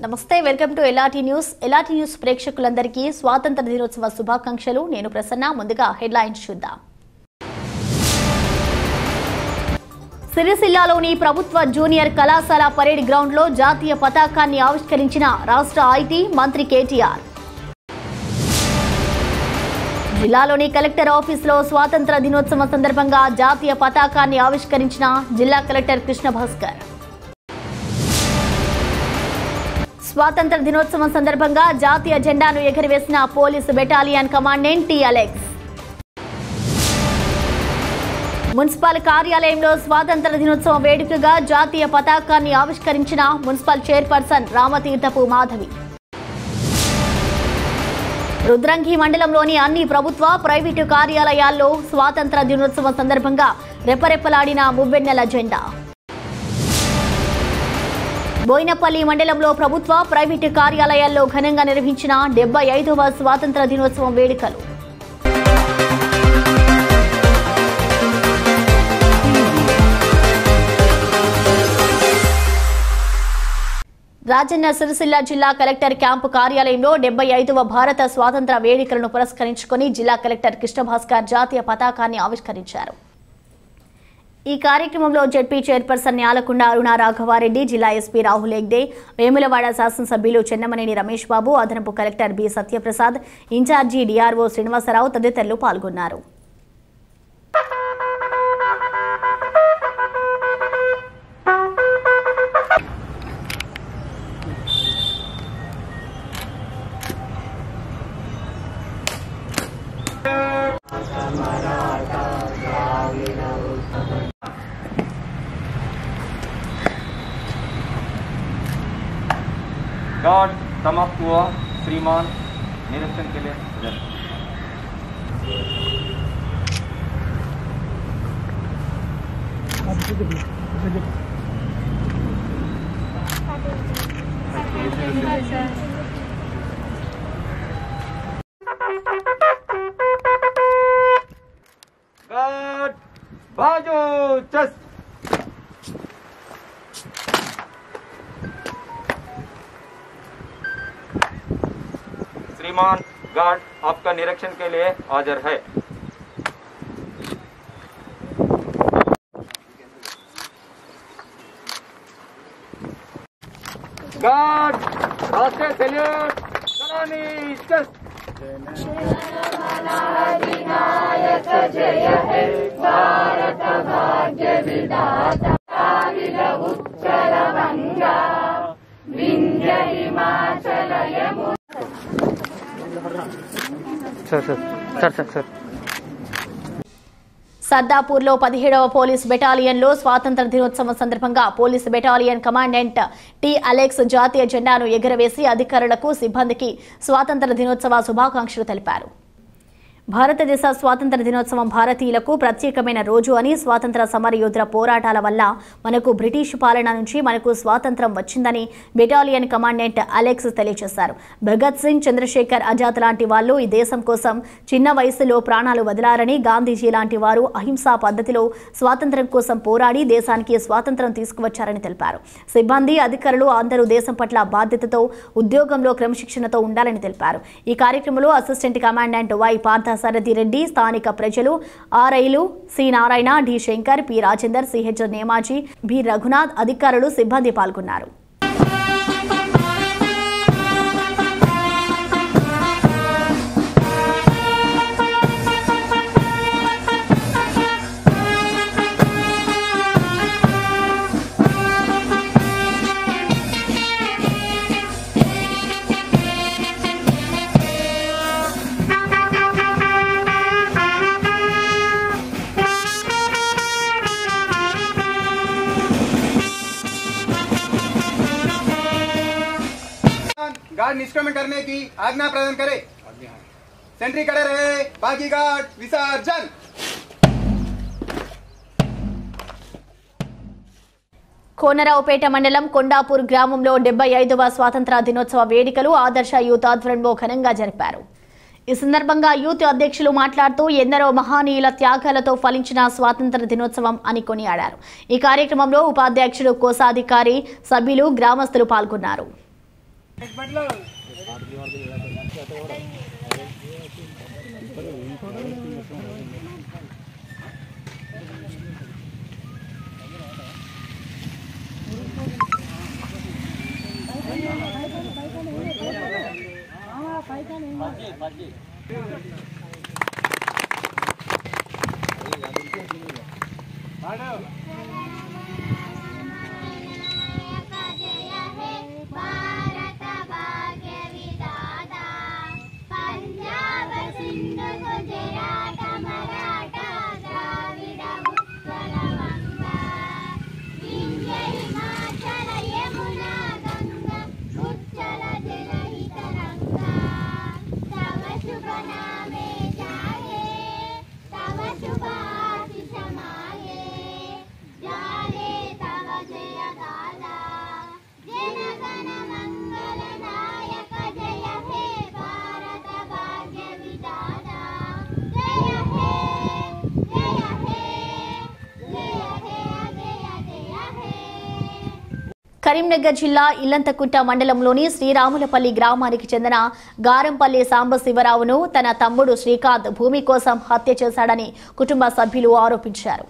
నమస్తే welcome to LRT news ప్రేక్షకులందరికీ స్వాతంత్ర దినోత్సవ శుభాకాంక్షలు నేను ప్రసన్న ముందుగా హెడ్లైన్స్ చూద్దాం సిరిసిల్లాలోని ప్రభుత్వ జూనియర్ కళాశాల పరేడ్ గ్రౌండ్ లో జాతీయ పతాకాన్ని ఆవిష్కరించిన రాష్ట్ర ఐటీ మంత్రి కేటీఆర్ జిల్లాలోని కలెక్టర్ ఆఫీసులో స్వాతంత్ర దినోత్సవం సందర్భంగా జాతీయ పతాకాన్ని ఆవిష్కరించిన జిల్లా కలెక్టర్ కృష్ణ భాస్కర్ స్వాతంత్ర దినోత్సవం సందర్భంగా జాతీయ జెండాను ఎగురవేసిన పోలీసు battalion commandant T Alex municipal కార్యాలయంలో స్వాతంత్ర దినోత్సవం వేడుకగా జాతీయ పతాకాన్ని ఆవిష్కరించిన మున్సిపల్ చైర్పర్సన్ రామతీర్థపు మాధవి రుద్రంగి మండలంలోని అన్ని ప్రభుత్వ ప్రైవేటు కార్యాలయాల్లో స్వాతంత్ర దినోత్సవం సందర్భంగా రెపరెపలాడిన మువ్వెన్నెల జెండా బోయినపల్లి మండలంలో ప్రభుత్వ ప్రైవేటు కార్యాలయాల్లో ఘనంగా నిర్వహించిన 75వ స్వాతంత్ర దినోత్సవం వేడుకలు రాజన్న సిరిసిల్ల జిల్లా కలెక్టర్ క్యాంపు కార్యాలయంలో 75వ భారత స్వాతంత్ర వేడుకలను పురస్కరించుకుని జిల్లా కలెక్టర్ కృష్ణ భాస్కర్ జాతీయ పతాకాన్ని ఆవిష్కరించారు ఈ కార్యక్రమంలో జెడ్పీ చైర్పర్సన్ న్యాలకొండ అరుణ రాఘవారెడ్డి జిల్లా ఎస్పీ రాహుల్ హెగ్డే వేములవాడ శాసనసభ్యులు చెన్నమనేని రమేష్ బాబు అదనపు collector B Satyaprasad in-charge DRO Srinivasarao తదితరులు పాల్గొన్నారు गार्ड समाप्त हुआ श्रीमान निरीक्षण के लिए गार्ड बाजू चेस्ट श्रीमान गार्ड आपका निरीक्षण के लिए हाजिर है गार्ड राष्ट्रीय सैल्यूट सलामी चेस्ट जय है भारत भाग्य विधाता उत्तर गंगा विंध्य हिमाचल यमुना సర్దాపూర్లో 17వ పోలీస్ బెటాలియన్లో స్వాతంత్ర దినోత్సవం సందర్భంగా police battalion commandant T Alex జాతీయ జెండాను ఎగురవేసి అధికారులకు సిబ్బందికి స్వాతంత్ర దినోత్సవ శుభాకాంక్షలు తెలిపారు భారతదేశ స్వాతంత్ర దినోత్సవం భారతీయులకు ప్రత్యేకమైన రోజు అని స్వాతంత్ర సమరయోధుల పోరాటాల వల్ల మనకు బ్రిటిష్ పాలన నుంచి మనకు స్వాతంత్రం వచ్చిందని బెటాలియన్ కమాండెంట్ అలెక్స్ తెలియజేశారు భగత్ సింగ్ చంద్రశేఖర్ ఆజాద్ లాంటి వాళ్ళు ఈ దేశం కోసం చిన్న వయసులో ప్రాణాలు వదిలారని గాంధీజీ లాంటి వారు అహింసా పద్ధతిలో స్వాతంత్రం కోసం పోరాడి దేశానికి స్వాతంత్రం తీసుకువచ్చారని తెలిపారు సిబ్బంది అధికారులు అందరూ దేశం పట్ల బాధ్యతతో ఉద్యోగంలో క్రమశిక్షణతో ఉండాలని తెలిపారు ఈ కార్యక్రమంలో assistant commandant Y Parthasarathi Reddy స్థానిక ప్రజలు ఆర్ఐలు C Narayana D Shankar P Rajender CH Nemaji B Raghunath అధికారులు సిబ్బంది పాల్గొన్నారు गार्ड निष्क्रमण करने की आज्ञा प्रदान करे सेंट्री खड़े रहे बाकी गार्ड विसर्जन కోనరావుపేట మండలం కొండాపూర్ గ్రామంలో 75వ స్వాతంత్ర దినోత్సవ వేడుకలు ఆదర్శ యూత్ ఆధ్వర్యంలో ఘనంగా జరిపారు ఈ సందర్భంగా యూత్ అధ్యక్షులు మాట్లాడుతూ ఎందరో మహానీయుల త్యాగాలతో ఫలించిన స్వాతంత్ర దినోత్సవం అని కొనియాడారు. ఈ కార్యక్రమంలో ఉపాధ్యక్షుడు కోశాధికారి సభ్యులు గ్రామస్తులు పాల్గొన్నారు. కరీంనగర్ జిల్లా ఇల్లంతకుంట మండలంలోని శ్రీరాములపల్లి గ్రామానికి చెందిన గారంపల్లి సాంబశివరావును తన తమ్ముడు శ్రీకాంత్ భూమి కోసం హత్య చేశాడని కుటుంబ సభ్యులు ఆరోపించారు.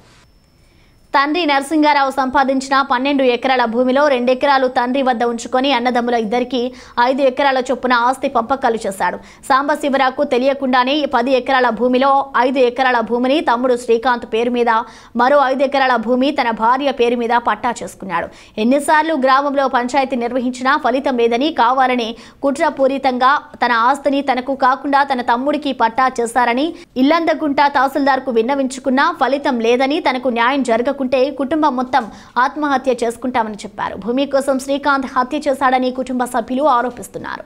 తండ్రి నరసింగారావు సంపాదించిన 12 ఎకరాల భూమిలో 2 ఎకరాలు తండ్రి వద్ద ఉంచుకొని అన్నదమ్ముల ఇద్దరికి 5 ఎకరాల చొప్పున ఆస్తి పంపకాలు చేశాడు. సాంబశివరావుకు తెలియకుండానే 10 ఎకరాల భూమిలో 5 ఎకరాల భూమిని తమ్ముడు శ్రీకాంత్ పేరు మీద, మరో 5 ఎకరాల భూమి తన భార్య పేరు మీద పట్టా చేసుకున్నాడు. ఎన్నిసార్లు గ్రామంలో పంచాయతీ నిర్వహించినా ఫలితం లేదని కావాలని కుట్రపూరితంగా తన ఆస్తిని తనకు కాకుండా తన తమ్ముడికి పట్టా చేశారని ఇల్లంతకుంట తహసీల్దార్కు విన్నవించుకున్నా ఫలితం లేదని తనకు న్యాయం జరగకుండా కుటుంబం మొత్తం ఆత్మహత్య చేసుకుంటామని చెప్పారు. భూమి కోసం శ్రీకాంత్ హత్య చేశాడని కుటుంబ సభ్యులు ఆరోపిస్తున్నారు.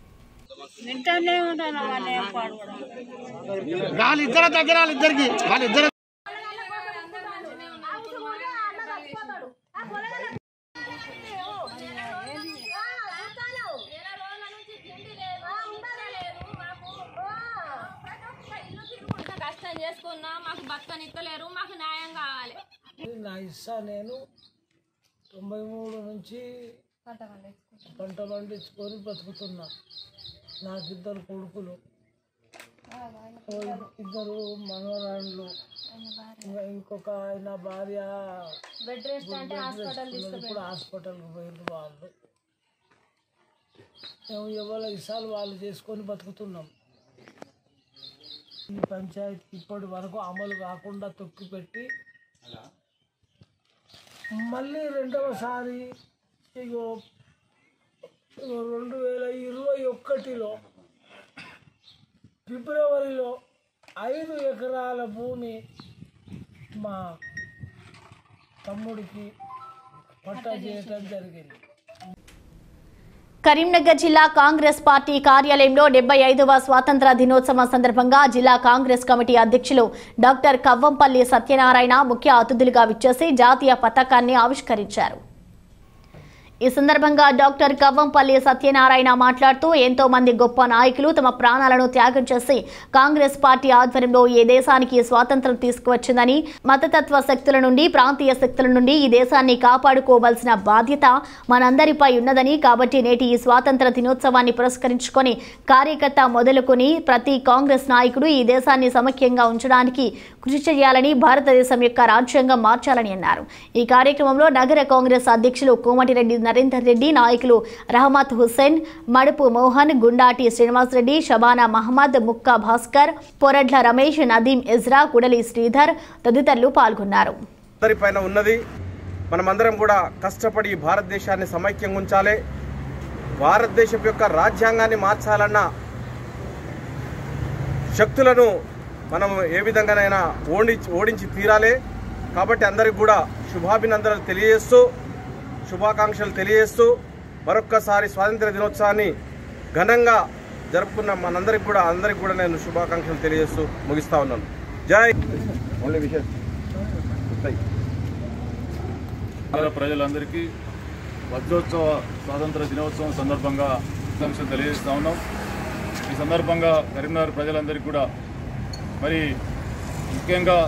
చేసుకున్నా మాకు బతకనిత్తలేరు, మాకు న్యాయం కావాలి. నా ఇస్సా నేను 93 నుంచి పంట పండించుకొని బతుకుతున్నా. నాకు 2 కొడుకులు, 2 మనవరాళ్ళు, ఇంకొక ఆయన భార్య ఇప్పుడు హాస్పిటల్కి పోయింది. వాళ్ళు మేము ఎవరి ఇసాలు వాళ్ళు చేసుకొని బతుకుతున్నాం. ఈ పంచాయతీ ఇప్పటి వరకు అమలు కాకుండా తొక్కిపెట్టి మళ్ళీ రెండవసారి 2021లో ఫిబ్రవరిలో 5 ఎకరాల భూమి మా తమ్ముడికి పట్టా చేయటం జరిగింది. కరీంనగర్ జిల్లా కాంగ్రెస్ పార్టీ కార్యాలయంలో 75వ స్వాతంత్ర దినోత్సవం సందర్భంగా జిల్లా కాంగ్రెస్ కమిటీ అధ్యక్షులు డాక్టర్ కవ్వంపల్లి సత్యనారాయణ ముఖ్య అతిథులుగా విచ్చేసి జాతీయ పతాకాన్ని ఆవిష్కరించారు. ఈ సందర్భంగా డాక్టర్ కవ్వంపల్లి సత్యనారాయణ మాట్లాడుతూ ఎంతో మంది గొప్ప నాయకులు తమ ప్రాణాలను త్యాగం చేసి కాంగ్రెస్ పార్టీ ఆధ్వర్యంలో ఈ దేశానికి స్వాతంత్రం తీసుకువచ్చిందని, మతతత్వ శక్తుల నుండి ప్రాంతీయ శక్తుల నుండి ఈ దేశాన్ని కాపాడుకోవాల్సిన బాధ్యత మనందరిపై ఉన్నదని, కాబట్టి నేటి ఈ స్వాతంత్ర దినోత్సవాన్ని పురస్కరించుకొని కార్యకర్త మొదలుకొని ప్రతి కాంగ్రెస్ నాయకుడు ఈ దేశాన్ని సమైక్యంగా ఉంచడానికి కృషి చేయాలని, భారతదేశం యొక్క రాజ్యాంగం మార్చాలని అన్నారు. ఈ కార్యక్రమంలో నగర కాంగ్రెస్ అధ్యక్షులు కోమటిరెడ్డి నరేందర్ రెడ్డి, నాయకులు రహమత్ హుస్సేన్, మడుపు మోహన్, గుండాటి శ్రీనివాస్ రెడ్డి, షబానా మహమ్మద్, ముక్కా భాస్కర్, పొరడ్ల రమేష్, నదీం ఇజ్రా, కుడలి శ్రీధర్ తదితరులు పాల్గొన్నారు. అందరిపైన ఉన్నది, మనమందరం కూడా కష్టపడి భారతదేశాన్ని సమైక్యంగా ఉంచాలి. భారతదేశం యొక్క రాజ్యాంగాన్ని మార్చాలన్న శక్తులను మనం ఏ విధంగానైనా ఓడించి తీరాలి. కాబట్టి అందరికి కూడా శుభాభినందనలు తెలియజేస్తూ, శుభాకాంక్షలు తెలియజేస్తూ మరొక్కసారి స్వాతంత్ర దినోత్సవాన్ని ఘనంగా జరుపుకున్న అందరికి కూడా నేను శుభాకాంక్షలు తెలియజేస్తూ ముగిస్తా ఉన్నాను. జై ప్రజలందరికీ వజ్రోత్సవ స్వాతంత్ర దినోత్సవం సందర్భంగా శుభాకాంక్షలు తెలియజేస్తా ఉన్నాం. ఈ సందర్భంగా కరీంనగర్ ప్రజలందరికీ కూడా మరి ముఖ్యంగా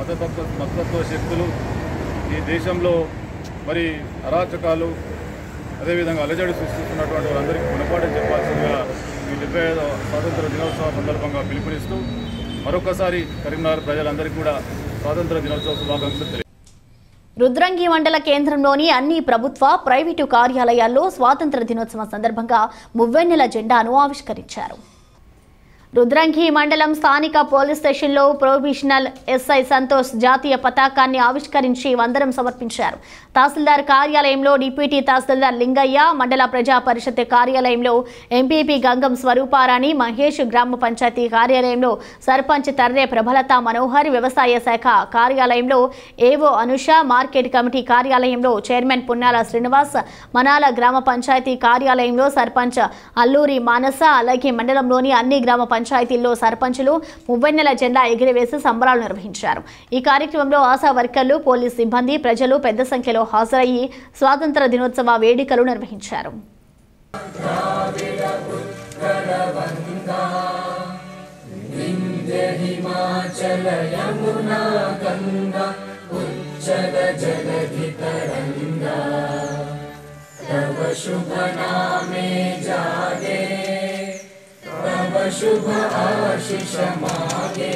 మతతత్వ శక్తులు ఈ దేశంలో మరి అరాచకాలు అదేవిధంగా అలజడి సృష్టిస్తున్నటువంటి వాళ్ళందరికీ గుణపాఠం చెప్పాల్సిందిగా ఈ 75వ స్వాతంత్ర దినోత్సవ సందర్భంగా పిలుపునిస్తూ మరొకసారి కరీంనగర్ ప్రజలందరికీ కూడా స్వాతంత్ర దినోత్సవ శుభాకాంక్షలు తెలియజేస్తున్నాను. రుద్రంగి మండల కేంద్రంలోని అన్ని ప్రభుత్వ, ప్రైవేటు కార్యాలయాల్లో స్వాతంత్ర దినోత్సవం సందర్భంగా మువ్వెన్నెల జెండాను ఆవిష్కరించారు. రుద్రంగి మండలం స్థానిక పోలీస్ స్టేషన్లో ప్రొబిషనల్ ఎస్ఐ సంతోష్ జాతీయ పతాకాన్ని ఆవిష్కరించి వందనం సమర్పించారు. తహసీల్దార్ కార్యాలయంలో డిప్యూటీ తహసీల్దార్ లింగయ్య, మండల ప్రజా పరిషత్ కార్యాలయంలో ఎంపీపీ గంగం స్వరూపారాణి మహేష్, గ్రామ పంచాయతీ కార్యాలయంలో సర్పంచ్ తర్రే ప్రభలత మనోహర్, వ్యవసాయ శాఖ కార్యాలయంలో ఏవో అనుష, మార్కెట్ కమిటీ కార్యాలయంలో చైర్మన్ పున్నాల శ్రీనివాస్, మనాల గ్రామ పంచాయతీ కార్యాలయంలో సర్పంచ్ అల్లూరి మానస, అలాగే మండలంలోని అన్ని గ్రామ పంచాయతీల్లో సర్పంచులు మువ్వెన్నెల జెండా ఎగిరివేసి సంబరాలు నిర్వహించారు. ఈ కార్యక్రమంలో ఆశా వర్కర్లు, పోలీస్ సిబ్బంది, ప్రజలు పెద్ద సంఖ్యలో హాజరయ్యి స్వాతంత్ర దినోత్సవ వేడుకలు నిర్వహించారు. शुभ आशीष मागे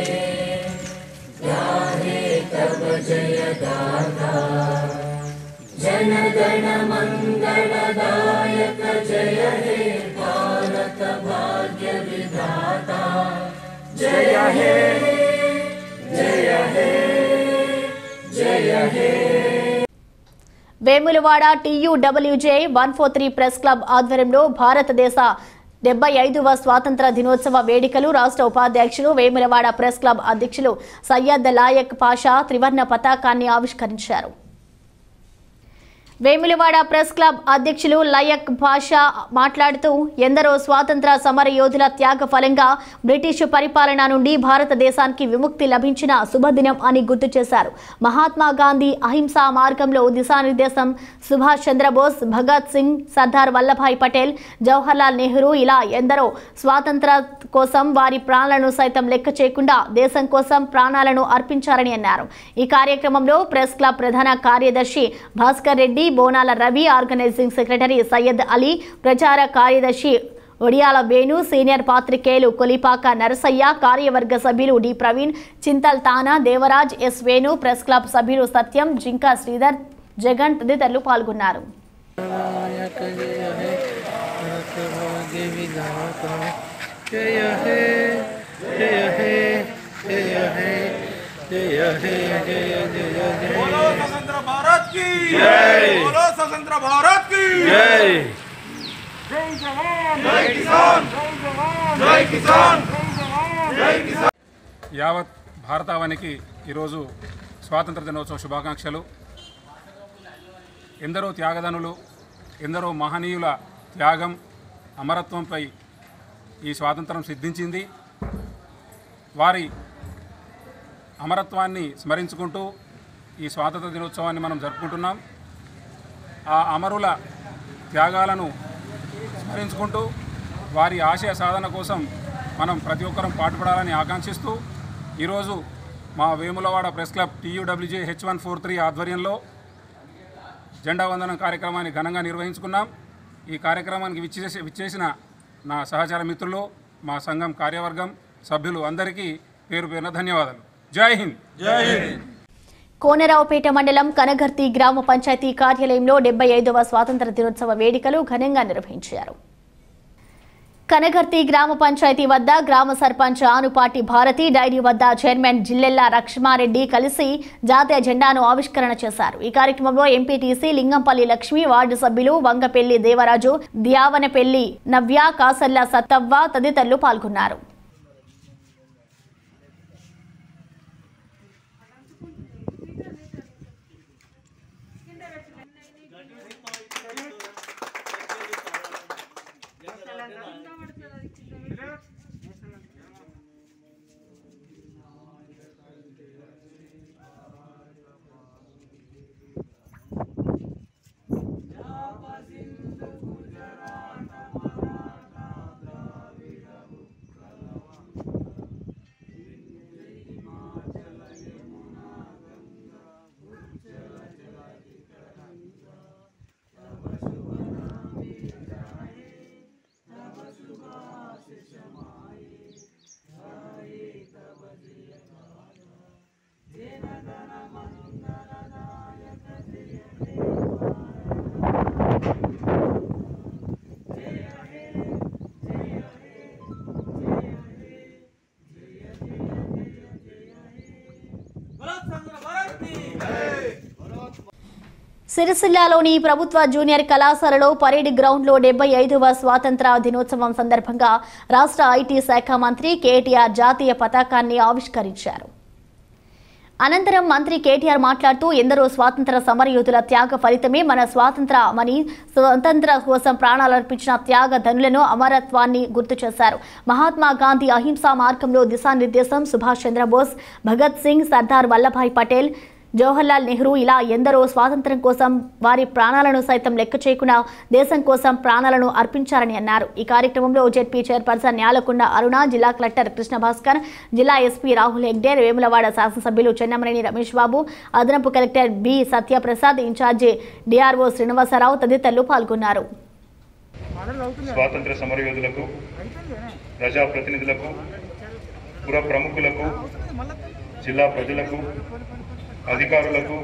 गाहे तब जय गाथा जन गण मंगलदायक जय हे भारत भाग्य विधाता जय हे जय हे जय हे. వేములవాడ TUWJ 143 ప్రెస్ క్లబ్ ఆధ్వర్యంలో భారతదేశ 75వ స్వాతంత్ర దినోత్సవ వేడుకలు రాష్ట్ర ఉపాధ్యక్షులు, వేములవాడ ప్రెస్ క్లబ్ అధ్యక్షులు సయ్యద్ లాయక్ పాషా త్రివర్ణ పతాకాన్ని ఆవిష్కరించారు. వేములవాడ ప్రెస్ క్లబ్ అధ్యక్షులు లయక్ పాషా మాట్లాడుతూ ఎందరో స్వాతంత్ర సమర యోధుల త్యాగ ఫలంగా బ్రిటిష్ పరిపాలన నుండి భారతదేశానికి విముక్తి లభించిన శుభదినం అని గుర్తు చేశారు. మహాత్మా గాంధీ అహింసా మార్గంలో దిశానిర్దేశం, సుభాష్ చంద్రబోస్, భగత్ సింగ్, సర్దార్ వల్లభాయ్ పటేల్, జవహర్లాల్ నెహ్రూ ఇలా ఎందరో స్వాతంత్ర కోసం వారి ప్రాణాలను సైతం లెక్క చేయకుండా దేశం కోసం ప్రాణాలను అర్పించారని అన్నారు. ఈ కార్యక్రమంలో ప్రెస్ క్లబ్ ప్రధాన కార్యదర్శి భాస్కర్ రెడ్డి, బోనాల రవి, ఆర్గనైజింగ్ సెక్రటరీ సయ్యద్ అలీ, ప్రచార కార్యదర్శి ఒడియాల వేణు, సీనియర్ పాత్రికేయులు కొలిపాక నరసయ్య, కార్యవర్గ సభ్యులు D Praveen, Chintal Tana, Devaraj, S Venu, press club సభ్యులు సత్యం, జింకా శ్రీధర్, జగన్ తదితరులు పాల్గొన్నారు. बोलो स्वतंत्र भारत की जय, बोलो स्वतंत्र भारत की जय. जय जवान, जय किसान, जय जवान, जय किसान, जय किसान. యావత్ భారతావనికి ఈరోజు స్వాతంత్ర దినోత్సవ శుభాకాంక్షలు. ఎందరో త్యాగదనులు, ఎందరో మహనీయుల త్యాగం, అమరత్వంపై ఈ స్వాతంత్రం సిద్ధించింది. వారి అమరత్వాన్ని స్మరించుకుంటూ ఈ స్వాతంత్ర దినోత్సవాన్ని మనం జరుపుకుంటున్నాం. ఆ అమరుల త్యాగాలను స్మరించుకుంటూ వారి ఆశయ సాధన కోసం మనం ప్రతి ఒక్కరం పాటుపడాలని ఆకాంక్షిస్తూ ఈరోజు మా Vemulawada press club TUWJ H143 ఆధ్వర్యంలో జెండా వందనం కార్యక్రమాన్ని ఘనంగా నిర్వహించుకున్నాం. ఈ కార్యక్రమానికి విచ్చేసిన నా సహచర మిత్రులు, మా సంఘం కార్యవర్గం సభ్యులు అందరికీ పేరు పేరున ధన్యవాదాలు. జై హింద్. జై హింద్. కోనరావుపేట మండలం కనగర్తి గ్రామ పంచాయతీ కార్యాలయంలో 75వ స్వాతంత్ర దినోత్సవ వేడుకలు ఘనంగా నిర్వహించారు. కనగర్తి గ్రామ పంచాయతీ వద్ద గ్రామ సర్పంచ్ ఆనుపాటి భారతి, డైరీ వద్ద చైర్మన్ జిల్లెల్లా లక్ష్మారెడ్డి కలిసి జాతీయ జెండాను ఆవిష్కరణ చేశారు. ఈ కార్యక్రమంలో ఎంపీటీసీ లింగంపల్లి లక్ష్మి, వార్డు సభ్యులు వంగపెల్లి దేవరాజు, ద్యావనపెల్లి నవ్య, కాసర్ల సత్తవ్వ తదితరులు పాల్గొన్నారు. సిరిసిల్లాలోని ప్రభుత్వ జూనియర్ కళాశాలలో పరేడ్ గ్రౌండ్లో 75వ స్వాతంత్ర దినోత్సవం సందర్భంగా రాష్ట్ర ఐటీ శాఖ మంత్రి కేటీఆర్ జాతీయ పతాకాన్ని ఆవిష్కరించారు. అనంతరం మంత్రి కేటీఆర్ మాట్లాడుతూ ఎందరో స్వాతంత్ర సమరయోధుల త్యాగ ఫలితమే మన స్వాతంత్ర కోసం ప్రాణాలర్పించిన త్యాగధనులను అమరత్వాన్ని గుర్తు చేశారు. మహాత్మా గాంధీ అహింసా మార్గంలో దిశానిర్దేశం, సుభాష్ చంద్రబోస్, భగత్ సింగ్, సర్దార్ వల్లభాయ్ పటేల్, జవహర్లాల్ నెహ్రూ ఇలా ఎందరో స్వాతంత్ర్యం కోసం వారి ప్రాణాలను సైతం లెక్క చేయకుండా దేశం కోసం ప్రాణాలను అర్పించారని అన్నారు. ఈ కార్యక్రమంలో జెడ్పీ చైర్పర్సన్ న్యాలకొండ అరుణ, జిల్లా కలెక్టర్ కృష్ణ భాస్కర్, జిల్లా ఎస్పీ రాహుల్ హెగ్డే, వేములవాడ శాసనసభ్యులు చెన్నమనేని రమేష్ బాబు, అదనపు collector B Satyaprasad, in-charge DRO Srinivasarao తదితరులు పాల్గొన్నారు. స్వాతంత్ర సమరయోధులకు, ప్రజాప్రతినిధులకు, పుర ప్రముఖులకు, జిల్లా ప్రజలకు, అధికారులకు,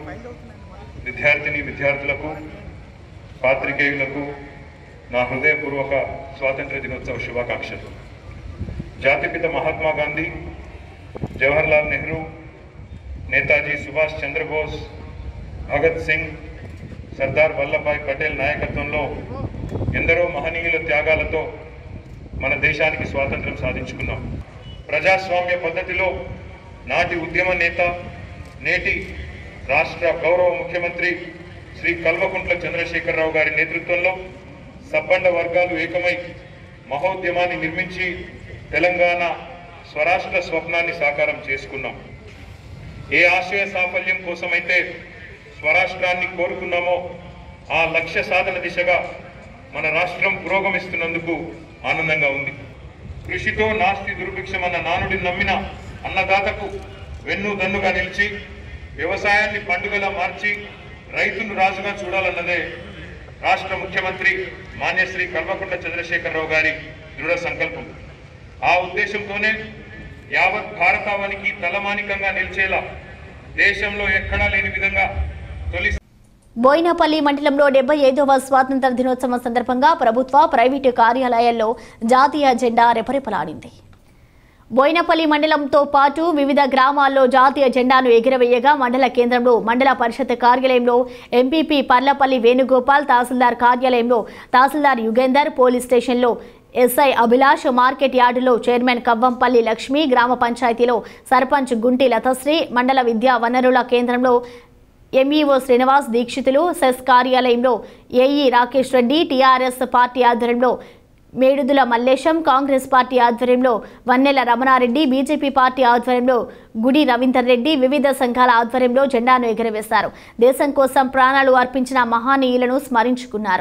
విద్యార్థులకు, పాత్రికేయులకు నా హృదయపూర్వక స్వాతంత్ర దినోత్సవ శుభాకాంక్షలు. జాతిపిత మహాత్మా గాంధీ, జవహర్లాల్ నెహ్రూ, నేతాజీ సుభాష్ చంద్రబోస్, భగత్ సింగ్, సర్దార్ వల్లభాయ్ పటేల్ నాయకత్వంలో ఎందరో మహనీయుల త్యాగాలతో మన దేశానికి స్వాతంత్రం సాధించుకున్నాం. ప్రజాస్వామ్య పద్ధతిలో నాటి ఉద్యమ నేత, నేటి రాష్ట్ర గౌరవ ముఖ్యమంత్రి శ్రీ కల్వకుంట్ల చంద్రశేఖరరావు గారి నేతృత్వంలో సబ్బండ వర్గాలు ఏకమై మహోద్యమాన్ని నిర్మించి తెలంగాణ స్వరాష్ట్ర స్వప్నాన్ని సాకారం చేసుకున్నాం. ఏ ఆశయ సాఫల్యం కోసమైతే స్వరాష్ట్రాన్ని కోరుకున్నామో ఆ లక్ష్య సాధన దిశగా మన రాష్ట్రం పురోగమిస్తున్నందుకు ఆనందంగా ఉంది. కృషితో నాస్తి దుర్భిక్షం అన్న నానుడిని నమ్మిన అన్నదాతకు వెన్నుదన్నుగా నిలిచి వ్యవసాయాన్ని పండుగలా మార్చి రైతును రాజుగా చూడాలన్నదే రాష్ట్ర ముఖ్యమంత్రి మాన్యశ్రీ కల్వకుంట్ల చంద్రశేఖరరావు గారి దృఢ సంకల్పం. ఆ ఉద్దేశంతోనే యావత్ భారతావనికి తలమానికంగా నిలిచేలా దేశంలో ఎక్కడా లేని విధంగా తొలి బోయినపల్లి మండలంలో 75వ స్వాతంత్ర దినోత్సవం సందర్భంగా ప్రభుత్వ, ప్రైవేటు కార్యాలయాల్లో జాతీయ జెండా రెపరెపలాడింది. బోయినపల్లి మండలంతో పాటు వివిధ గ్రామాల్లో జాతీయ జెండాను ఎగురవేయగా మండల కేంద్రంలో మండల పరిషత్ కార్యాలయంలో ఎంపీపీ పర్లపల్లి వేణుగోపాల్, తహసీల్దార్ కార్యాలయంలో తహసీల్దార్ యుగేందర్, పోలీస్ స్టేషన్లో ఎస్ఐ అభిలాష్, మార్కెట్ యార్డులో చైర్మన్ కవ్వంపల్లి లక్ష్మి, గ్రామ పంచాయతీలో సర్పంచ్ గుంటి లతశ్రీ, మండల విద్యా వనరుల కేంద్రంలో ఎంఈఓ శ్రీనివాస్ దీక్షితులు, సెస్ కార్యాలయంలో AE Rakesh Reddy, TRS party ఆధ్వర్యంలో మేడుదుల మల్లేశం, కాంగ్రెస్ పార్టీ ఆధ్వర్యంలో వన్నెల రమణారెడ్డి, బీజేపీ పార్టీ ఆధ్వర్యంలో గుడి రవీందర్ రెడ్డి, వివిధ సంఘాల ఆధ్వర్యంలో జెండాను ఎగురవేశారు. దేశం కోసం ప్రాణాలు అర్పించిన మహానీయులను స్మరించుకున్నారు.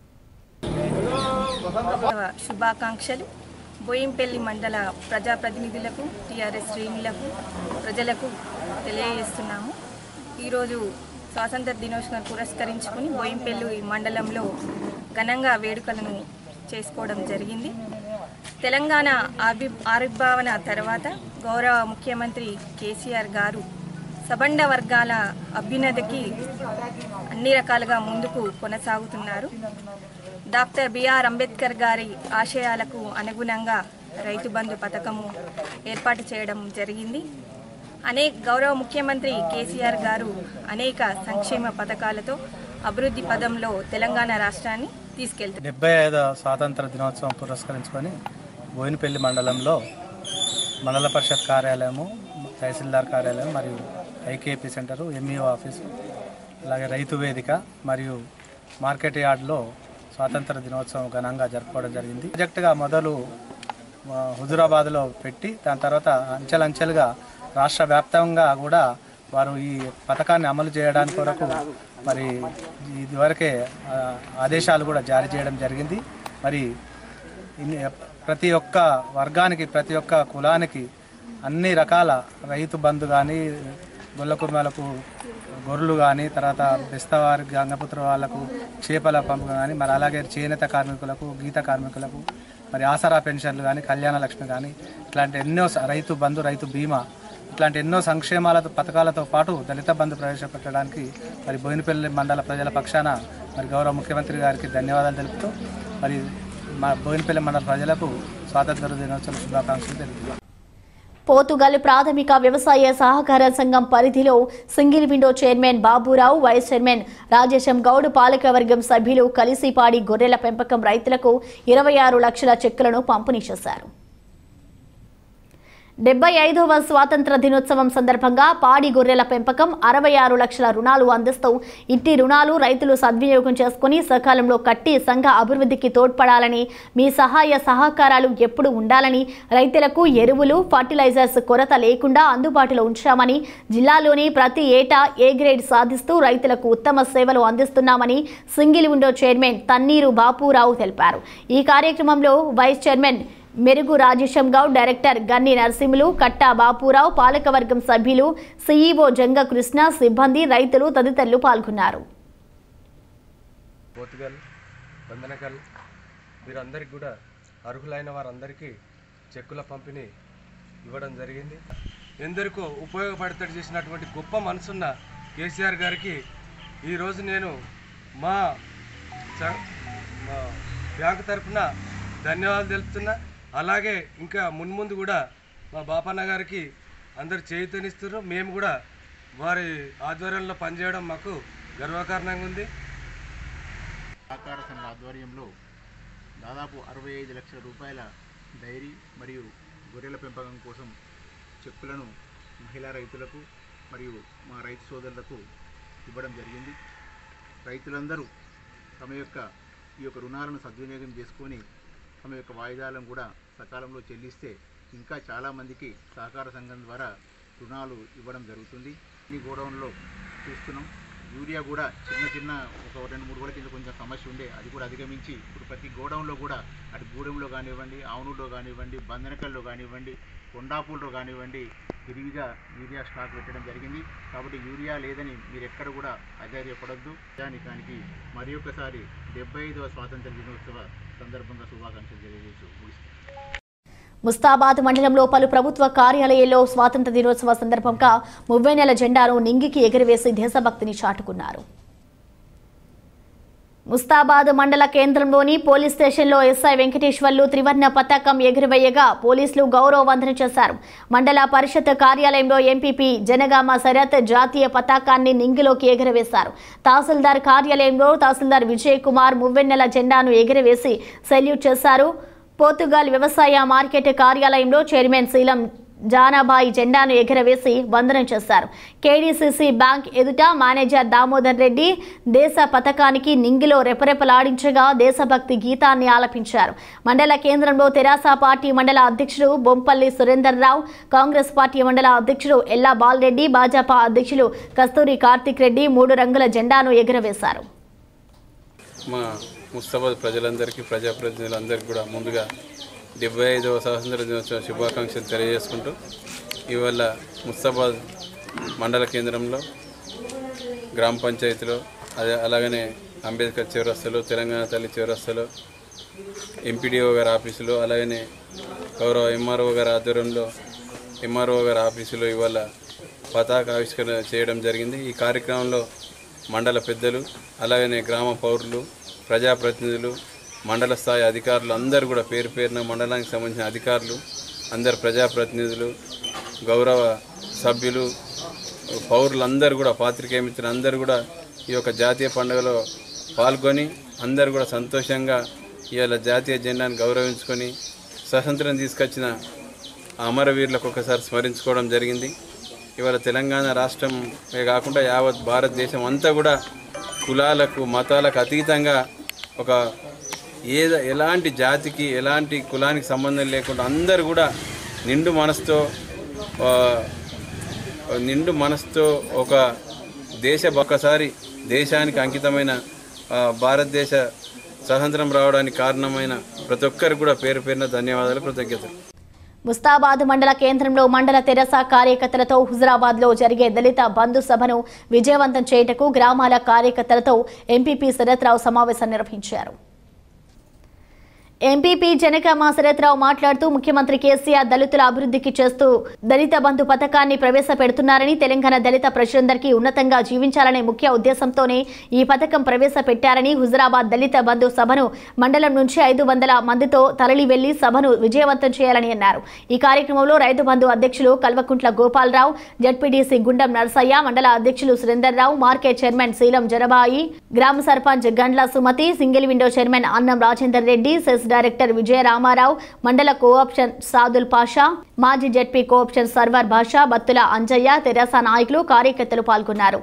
శుభాకాంక్షలు. బోయింపల్లి మండల ప్రజాప్రతినిధులకు, టీఆర్ఎస్ శ్రేణులకు, ప్రజలకు తెలియజేస్తున్నాము. ఈరోజు స్వాతంత్ర దినోత్సవం పురస్కరించుకుని బోయింపల్లి మండలంలో ఘనంగా వేడుకలను చేసుకోవడం జరిగింది. తెలంగాణ ఆవిర్భావన తర్వాత గౌరవ ముఖ్యమంత్రి కేసీఆర్ గారు సబండ వర్గాల అభ్యున్నతికి అన్ని రకాలుగా ముందుకు కొనసాగుతున్నారు. డాక్టర్ బిఆర్ అంబేద్కర్ గారి ఆశయాలకు అనుగుణంగా రైతు బంధు పథకము ఏర్పాటు చేయడం జరిగింది. గౌరవ ముఖ్యమంత్రి కేసీఆర్ గారు అనేక సంక్షేమ పథకాలతో అభివృద్ధి పదంలో తెలంగాణ రాష్ట్రాన్ని తీసుకెళ్తారు. 75వ స్వాతంత్ర దినోత్సవం పురస్కరించుకొని బోయినపల్లి మండలంలో మండల పరిషత్ కార్యాలయము, తహసీల్దార్ కార్యాలయం మరియు ఐకేపీ సెంటరు, ఎంఈఓ ఆఫీసు, అలాగే రైతు వేదిక మరియు మార్కెట్ యార్డ్లో స్వాతంత్ర దినోత్సవం ఘనంగా జరుపుకోవడం జరిగింది. ప్రాజెక్టుగా మొదలు హుజురాబాద్లో పెట్టి దాని తర్వాత అంచెలంచెలుగా రాష్ట్ర వ్యాప్తంగా కూడా వారు ఈ పథకాన్ని అమలు చేయడానికి కొరకు మరి ఇదివరకే ఆదేశాలు కూడా జారీ చేయడం జరిగింది. మరి ప్రతి ఒక్క వర్గానికి, ప్రతి ఒక్క కులానికి అన్ని రకాల రైతు బంధు కానీ, గొల్ల కుర్మలకు గొర్రెలు కానీ, తర్వాత బెస్తవారి గంగపుత్ర వాళ్ళకు చేపల పంపు కానీ, మరి అలాగే చేనేత కార్మికులకు, గీత కార్మికులకు, మరి ఆసరా పెన్షన్లు కానీ, కళ్యాణ లక్ష్మి కానీ, ఇట్లాంటి ఎన్నో రైతు బంధు, రైతు బీమా, ఇట్లాంటి ఎన్నో సంక్షేమాలతో పథకాలతో పాటు దళిత బంధు ప్రవేశపెట్టడానికి మరి బోయినపల్లి మండల ప్రజల పక్షాన మరి గౌరవ ముఖ్యమంత్రి గారికి ధన్యవాదాలు తెలుపుతూ మరి మా బోయినపల్లి మండల ప్రజలకు స్వాతంత్ర దినోత్సవ శుభాకాంక్షలు తెలుపుతున్నాం. పోతుగల్ ప్రాథమిక వ్యవసాయ సహకార సంఘం పరిధిలో single window chairman Baburao, vice chairman Rajesham Goud, పాలకవర్గం సభ్యులు కలిసిపాడి గొర్రెల పెంపకం రైతులకు 26 లక్షల చెక్కులను పంపిణీ చేశారు. 75వ స్వాతంత్ర దినోత్సవం సందర్భంగా పాడి గొర్రెల పెంపకం 66 లక్షల రుణాలు అందిస్తూ ఇంటి రుణాలు రైతులు సద్వినియోగం చేసుకుని సకాలంలో కట్టి సంఘ అభివృద్ధికి తోడ్పడాలని, మీ సహాయ సహకారాలు ఎప్పుడు ఉండాలని, రైతులకు ఎరువులు, ఫర్టిలైజర్స్ కొరత లేకుండా అందుబాటులో ఉంచామని, జిల్లాలోని ప్రతి ఏటా ఏ గ్రేడ్ సాధిస్తూ రైతులకు ఉత్తమ సేవలు అందిస్తున్నామని single window chairman Tanniru Bapurao తెలిపారు. ఈ కార్యక్రమంలో vice chairman Merugu Rajesham Goud, director Ganni Narasimhulu, Katta Bapurao, పాలకవర్గం సభ్యులు, సిఈఓ జంగ కృష్ణ, సిబ్బంది, రైతులు తదితరులు పాల్గొన్నారు. పోతుగల్, బందనకల్ వీరందరికీ కూడా అర్హులైన వారందరికీ చెక్కుల పంపిణీ ఇవ్వడం జరిగింది. ఎందరికో ఉపయోగపడతాడు చేసినటువంటి గొప్ప మనసున్న కేసీఆర్ గారికి ఈరోజు నేను మా బ్యాంకు తరఫున ధన్యవాదాలు తెలుపుతున్నా. అలాగే ఇంకా మున్ముందు కూడా మా బాపన్న గారికి అందరు చేయూతనిస్తున్నారు. మేము కూడా వారి ఆధ్వర్యంలో పనిచేయడం మాకు గర్వకారణంగా ఉంది. సహకార సంఘ ఆధ్వర్యంలో దాదాపు 65 లక్షల రూపాయల డైరీ మరియు గొర్రెల పెంపకం కోసం చెక్కులను మహిళా రైతులకు మరియు మా రైతు సోదరులకు ఇవ్వడం జరిగింది. రైతులందరూ తమ యొక్క ఈ యొక్క రుణాలను సద్వినియోగం చేసుకొని తమ యొక్క వాయిదాలను కూడా సకాలంలో చెల్లిస్తే ఇంకా చాలామందికి సహకార సంఘం ద్వారా రుణాలు ఇవ్వడం జరుగుతుంది. ఈ గోడౌన్లో చూస్తున్నాం, యూరియా కూడా చిన్న ఒక 2-3 రోజుల కింద కొంచెం సమస్య ఉండే, అది కూడా అధిగమించి ఇప్పుడు ప్రతి గోడౌన్లో కూడా అటు గూడెంలో కానివ్వండి, ఆవునూరులో కానివ్వండి, బందనకల్లో కానివ్వండి, కొండాపూర్లో కానివ్వండి విరివిగా యూరియా స్టాక్ పెట్టడం జరిగింది. కాబట్టి యూరియా లేదని మీరు ఎక్కడ కూడా అధైర్యపడద్దు. దానికి మరి ఒకసారి 75వ స్వాతంత్ర దినోత్సవ సందర్భంగా శుభాకాంక్షలు తెలియజేస్తూ ముగిస్తాను. ముస్తాబాద్ మండలంలో పలు ప్రభుత్వ కార్యాలయాల్లో స్వాతంత్ర దినోత్సవ సందర్భంగా 30 నెలల జెండాను నింగికి ఎగురవేసి దేశభక్తిని చాటుకున్నారు. ముస్తాబాద్ మండల కేంద్రంలోని పోలీస్ స్టేషన్లో ఎస్ఐ వెంకటేశ్వర్లు త్రివర్ణ పతాకం ఎగురవేయగా పోలీసులు గౌరవ వందన చేశారు. మండల పరిషత్ కార్యాలయంలో ఎంపీపీ జనగామ శరత్ జాతీయ పతాకాన్ని నింగిలోకి ఎగురవేశారు. తహసీల్దార్ కార్యాలయంలో తహసీల్దార్ విజయ్ కుమార్ 30 నెలల జెండాను ఎగురవేసి సెల్యూట్ చేశారు. పోతుగల్ వ్యవసాయ మార్కెట్ కార్యాలయంలో చైర్మన్ శీలం జానాబాయి జెండాను ఎగురవేసి వందనం చేశారు. కేడీసీసీ బ్యాంక్ ఎదుట మేనేజర్ దామోదర్ రెడ్డి దేశ పతాకానికి నింగిలో రెపరెపలాడించగా దేశభక్తి గీతాన్ని ఆలపించారు. మండల కేంద్రంలో తెరాస పార్టీ మండల అధ్యక్షుడు బొంపల్లి సురేందర్ రావు, కాంగ్రెస్ పార్టీ మండల అధ్యక్షుడు ఎల్లా బాలరెడ్డి, భాజపా అధ్యక్షులు కస్తూరి కార్తిక్ రెడ్డి 3 రంగుల జెండాను ఎగురవేశారు. మా ముస్తాబాద్ ప్రజలందరికీ, ప్రజాప్రతినిధులందరికీ కూడా ముందుగా 75వ స్వాతంత్ర దినోత్సవ శుభాకాంక్షలు తెలియజేసుకుంటూ ఇవాళ ముస్తాబాద్ మండల కేంద్రంలో గ్రామ పంచాయతీలో అలాగనే అంబేద్కర్ చౌరస్తాలో, తెలంగాణ తల్లి చౌరస్తాలో, ఎంపీడీఓ గారి ఆఫీసులో, అలాగనే గౌరవ ఎంఆర్ఓ గారి ఆధ్వర్యంలో ఎంఆర్ఓ గారి ఆఫీసులో ఇవాళ పతాక ఆవిష్కరణ చేయడం జరిగింది. ఈ కార్యక్రమంలో మండల పెద్దలు, అలాగనే గ్రామ పౌరులు, ప్రజాప్రతినిధులు, మండల స్థాయి అధికారులు అందరూ కూడా పేరు పేరున మండలానికి సంబంధించిన అధికారులు, అందరు ప్రజాప్రతినిధులు, గౌరవ సభ్యులు, పౌరులందరూ కూడా, పాత్రికేయ మిత్రులు అందరూ కూడా ఈ యొక్క జాతీయ పండుగలో పాల్గొని అందరూ కూడా సంతోషంగా ఇవాళ జాతీయ జెండాను గౌరవించుకొని స్వాతంత్రం తీసుకొచ్చిన అమరవీరులకు ఒకసారి స్మరించుకోవడం జరిగింది. ఇవాళ తెలంగాణ రాష్ట్రమే కాకుండా యావత్ భారతదేశం అంతా కూడా కులాలకు మతాలకు అతీతంగా ఒక ఎలాంటి జాతికి ఎలాంటి కులానికి సంబంధం లేకుండా అందరూ కూడా నిండు మనసుతో ఒక ఒక్కసారి దేశానికి అంకితమైన భారతదేశ స్వాతంత్రం రావడానికి కారణమైన ప్రతి ఒక్కరికి కూడా పేరు పేరున ధన్యవాదాలు, కృతజ్ఞతలు. ముస్తాబాద్ మండల కేంద్రంలో మండల తెరాస కార్యకర్తలతో హుజరాబాద్లో జరిగే దళిత బంధు సభను విజయవంతం చేయటకు గ్రామాల కార్యకర్తలతో ఎంపీపీ శరత్ రావు సమావేశం నిర్వహించారు. ఎంపీపీ జనగామ శరత్రావు మాట్లాడుతూ ముఖ్యమంత్రి కేసీఆర్ దళితుల అభివృద్ధికి చేస్తూ దళిత బంధు పథకాన్ని ప్రవేశపెడుతున్నారని, తెలంగాణ దళిత ప్రజలందరికీ ఉన్నతంగా జీవించాలనే ముఖ్య ఉద్దేశంతోనే ఈ పథకం ప్రవేశపెట్టారని, హుజురాబాద్ దళిత బంధు సభను మండలం నుంచి 500 మందితో తరలి వెళ్లి సభను విజయవంతం చేయాలని అన్నారు. ఈ కార్యక్రమంలో రైతు బంధు అధ్యక్షులు కల్వకుంట్ల గోపాలరావు, జడ్పీటీసీ గుండం నరసయ్య, మండల అధ్యక్షులు సురేందర్రావు, మార్కెట్ చైర్మన్ శీలం జరబాయి, గ్రామ sarpanch Gandla Sumathi, single window chairman Annam Rajender Reddy, cess director Vijaya Ramarao, మండల కోఆప్షన్ సాదుల్ పాషా, మాజీ జడ్పీ కోఆప్షన్ సర్వర్ భాషా, బత్తుల అంజయ్య, తెరాస నాయకులు, కార్యకర్తలు పాల్గొన్నారు.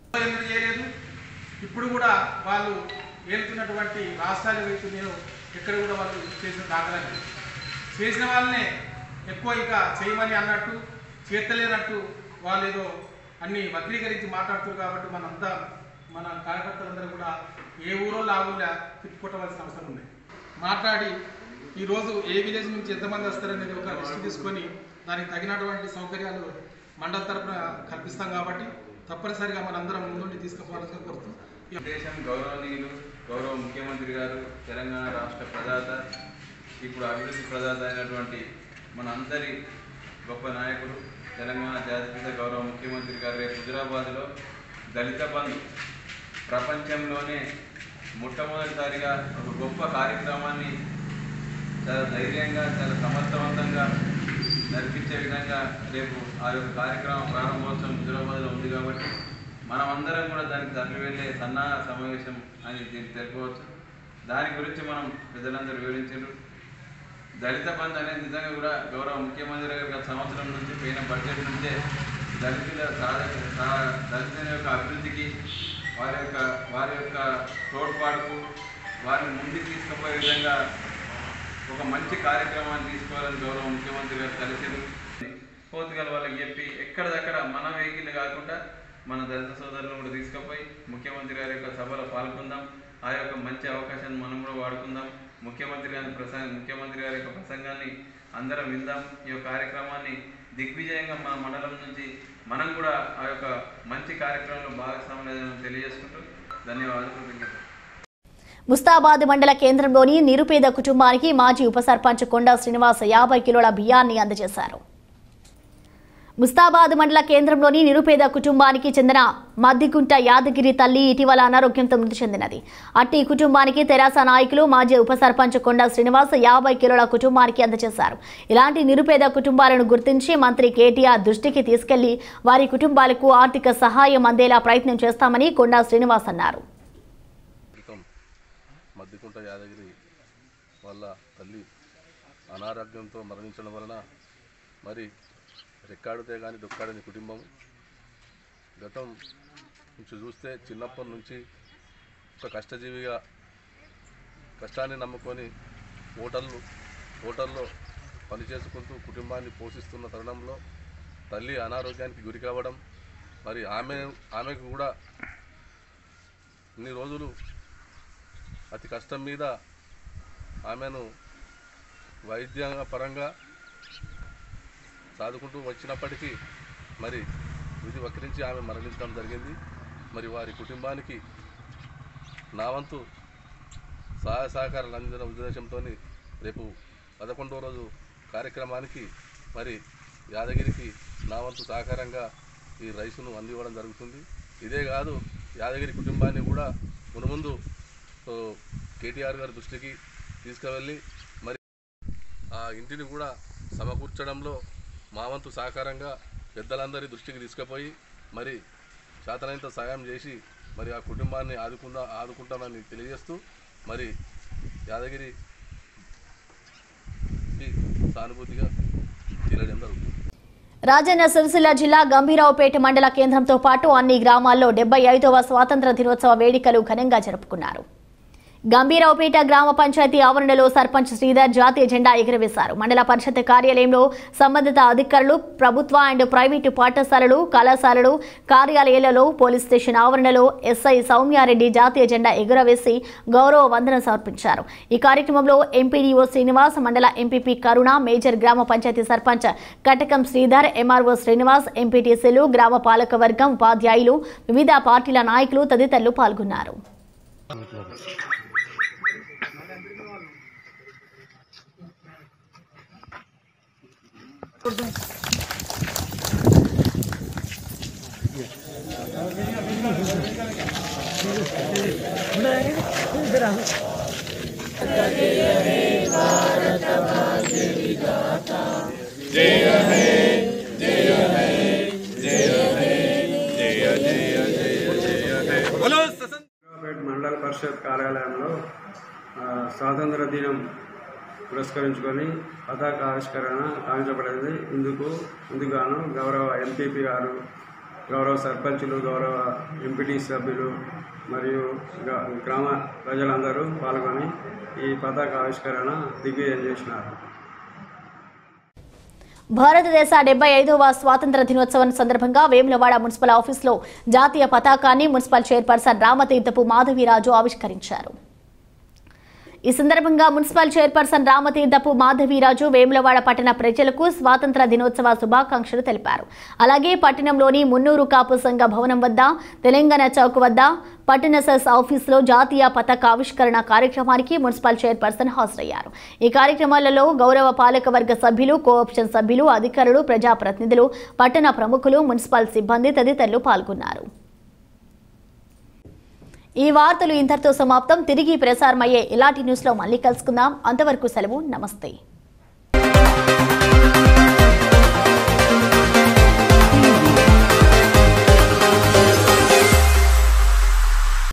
ఇప్పుడు కూడా వాళ్ళు ఏలుతున్నటువంటి రాష్ట్రాలు నేను ఎక్కడ కూడా వాళ్ళు చేసిన దాఖలాలు చేసిన వాళ్ళనే ఎక్కువ ఇక చేయమని అన్నట్టు చేతలేనట్టు వాళ్ళు ఏదో అన్ని వక్రీకరించి మాట్లాడుతున్నారు. కాబట్టి మన కార్యకర్తలందరూ కూడా ఏ ఊరో లాగులా తిప్పుకొట్టవలసిన అవసరం ఉంది. మాట్లాడి ఈరోజు ఏ విలేజ్ నుంచి ఎంతమంది వస్తారనేది ఒక లిస్ట్ తీసుకొని దానికి తగినటువంటి సౌకర్యాలు మండల తరఫున కల్పిస్తాం. కాబట్టి తప్పనిసరిగా మనందరం ముందుండి తీసుకుపోవాలని కోరుతూ దేశం గౌరవనీయులు గౌరవ ముఖ్యమంత్రి గారు, తెలంగాణ రాష్ట్ర ప్రదాత, ఇప్పుడు అభివృద్ధి ప్రదాత అయినటువంటి మన అందరి గొప్ప నాయకుడు తెలంగాణ జాతీయ గౌరవ ముఖ్యమంత్రి గారు రేపు హుజురాబాద్లో దళిత బంధు ప్రపంచంలోనే మొట్టమొదటిసారిగా ఒక గొప్ప కార్యక్రమాన్ని చాలా ధైర్యంగా, చాలా సమర్థవంతంగా నడిపించే విధంగా రేపు ఆ యొక్క కార్యక్రమం ప్రారంభోత్సవం హుజురాబాద్లో ఉంది. కాబట్టి మనమందరం కూడా దానికి తరలి వెళ్ళే సన్నాహ సమావేశం అని దీన్ని తెలుపవచ్చు. దాని గురించి మనం ప్రజలందరూ వివరించారు. దళిత బంధు అనేది నిజంగా కూడా గౌరవ ముఖ్యమంత్రి గారు గత సంవత్సరం నుంచి పోయిన బడ్జెట్ నుంచే దళితుల దళితుల యొక్క అభివృద్ధికి వారి యొక్క తోడ్పాటుకు వారిని ముందుకు తీసుకుపోయే విధంగా ఒక మంచి కార్యక్రమాన్ని తీసుకోవాలని గౌరవ ముఖ్యమంత్రి గారు కలిసారు. పోతుగల వాళ్ళకి చెప్పి ఎక్కడిదక్కడ మన వెహికల్ కాకుండా మన దళిత సోదరులను కూడా తీసుకుపోయి ముఖ్యమంత్రి గారి యొక్క సభలో పాల్గొందాం. ఆ యొక్క మంచి అవకాశాన్ని మనం కూడా వాడుకుందాం. ముఖ్యమంత్రి గారి యొక్క ప్రసంగాన్ని అందరం విందాం. ఈ యొక్క కార్యక్రమాన్ని దిగ్విజయంగా మన మండలం నుంచి మనం కూడా ఆ యొక్క మంచి కార్యక్రమంలో భాగస్వామ్యం తెలియజేసుకుంటూ ధన్యవాదాలు. ముస్తాబాద్ మండల కేంద్రంలోని నిరుపేద కుటుంబానికి మాజీ ఉప సర్పంచ్ కొండా శ్రీనివాస్ 50 కిలోల బియ్యాన్ని అందజేశారు. ముస్తాబాద్ మండల కేంద్రంలోని నిరుపేద కుటుంబానికి చెందిన మద్దిగుంట యాదగిరి తల్లి ఇటీవల అనారోగ్యంతో మృతి చెందినది. అట్టి కుటుంబానికి తెరాస నాయకులు మాజీ ఉప సర్పంచ్ కొండా శ్రీనివాస్ 50 కిలోల కుటుంబానికి అందజేశారు. ఇలాంటి నిరుపేద కుటుంబాలను గుర్తించి మంత్రి కేటీఆర్ దృష్టికి తీసుకెళ్లి వారి కుటుంబాలకు ఆర్థిక సహాయం అందేలా ప్రయత్నం చేస్తామని కొండా శ్రీనివాస్ అన్నారు. మద్దిగుంట యాదగిరి వాళ్ళ తల్లి అనారోగ్యంతో మరణించడం వలన మరి రెక్కాడితే కానీ దొక్కాడని కుటుంబం. గతం నుంచి చూస్తే చిన్నప్పటి నుంచి ఒక కష్టజీవిగా కష్టాన్ని నమ్ముకొని హోటల్లో పనిచేసుకుంటూ కుటుంబాన్ని పోషిస్తున్న తరుణంలో తల్లి అనారోగ్యానికి గురి కావడం, మరి ఆమెకు కూడా ఇన్ని రోజులు అతి కష్టం మీద ఆమెను వైద్య పరంగా సాదుకుంటూ వచ్చినప్పటికీ మరి విధి వక్రించి ఆమె మరణించడం జరిగింది. మరి వారి కుటుంబానికి నా వంతు సహాయ సహకారాలు అందించిన ఉద్దేశంతో రేపు 11వ రోజు కార్యక్రమానికి మరి యాదగిరికి నా వంతు సహకారంగా ఈ రైసును అందివ్వడం జరుగుతుంది. ఇదే కాదు, యాదగిరి కుటుంబాన్ని కూడా మునుముందు కేటీఆర్ గారి దృష్టికి తీసుకువెళ్ళి మరి ఆ ఇంటిని కూడా సమకూర్చడంలో మా వంతు సహకారంగా పెద్దలందరి దృష్టికి తీసుకుపోయి మరి చేతనైనంత సాయం చేసి మరి ఆ కుటుంబాన్ని ఆదుకుంటానని తెలియజేస్తూ మరి యాదగిరి సానుభూతిగా తెలియడం జరుగుతుంది. రాజన్న సిరిసిల్ల జిల్లా గంభీరావుపేట మండల కేంద్రంతో పాటు అన్ని గ్రామాల్లో 75వ స్వాతంత్ర దినోత్సవ వేడుకలు ఘనంగా జరుపుకున్నారు. గంభీరావుపేట గ్రామ పంచాయతీ ఆవరణలో సర్పంచ్ శ్రీధర్ జాతీయ జెండా ఎగురవేశారు. మండల పరిషత్ కార్యాలయంలో సంబంధిత అధికారులు, ప్రభుత్వ అండ్ ప్రైవేటు పాఠశాలలు, కళాశాలలు, కార్యాలయాలలో, పోలీస్ స్టేషన్ ఆవరణలో ఎస్ఐ సౌమ్యారెడ్డి జాతీయ జెండా ఎగురవేసి గౌరవ వందనం సమర్పించారు. ఈ కార్యక్రమంలో ఎంపీడీఓ శ్రీనివాస్, మండల ఎంపీపీ కరుణ, మేజర్ గ్రామ పంచాయతీ సర్పంచ్ కటకం శ్రీధర్, ఎంఆర్ఓ శ్రీనివాస్, ఎంపీటీసీలు, గ్రామ పాలక వర్గం, ఉపాధ్యాయులు, వివిధ పార్టీల నాయకులు తదితరులు పాల్గొన్నారు. మండల పరిషత్ కార్యాలయంలో స్వాతంత్ర దినం పురస్కరించుకొని పతాక ఆవిష్కరణ కావించబడింది. ఇందుకుగాను గౌరవ ఎంపీపీ గారు, గౌరవ సర్పంచులు, గౌరవ ఎంపీటీ సభ్యులు మరియు గ్రామ ప్రజలందరూ పాల్గొని ఈ పతాక ఆవిష్కరణ దిగ్విజయం చేసినారు. భారతదేశ 75వ స్వాతంత్ర దినోత్సవం సందర్భంగా వేములవాడ మున్సిపల్ ఆఫీసులో జాతీయ పతాకాన్ని మున్సిపల్ చైర్పర్సన్ రామతీర్థపు మాధవీరాజు ఆవిష్కరించారు. ఈ సందర్భంగా మున్సిపల్ చైర్పర్సన్ రామతీర్థపు మాధవీరాజు వేములవాడ పట్టణ ప్రజలకు స్వాతంత్ర దినోత్సవ శుభాకాంక్షలు తెలిపారు. అలాగే పట్టణంలోని మున్నూరు కాపు సంఘ భవనం వద్ద, తెలంగాణ చౌక్ వద్ద పట్టణ సెస్ ఆఫీసులో జాతీయ పతాక ఆవిష్కరణ కార్యక్రమానికి మున్సిపల్ చైర్పర్సన్ హాజరయ్యారు. ఈ కార్యక్రమాలలో గౌరవ పాలకవర్గ సభ్యులు, కోఆప్షన్ సభ్యులు, అధికారులు, ప్రజాప్రతినిధులు, పట్టణ ప్రముఖులు, మున్సిపల్ సిబ్బంది తదితరులు పాల్గొన్నారు. ఈ వార్తలు ఇంతటితో సమాప్తం. తిరిగి ప్రసారమయ్యే LRT న్యూస్లో మళ్ళీ కలుసుకుందాం. అంతవరకు సెలవు. నమస్తే.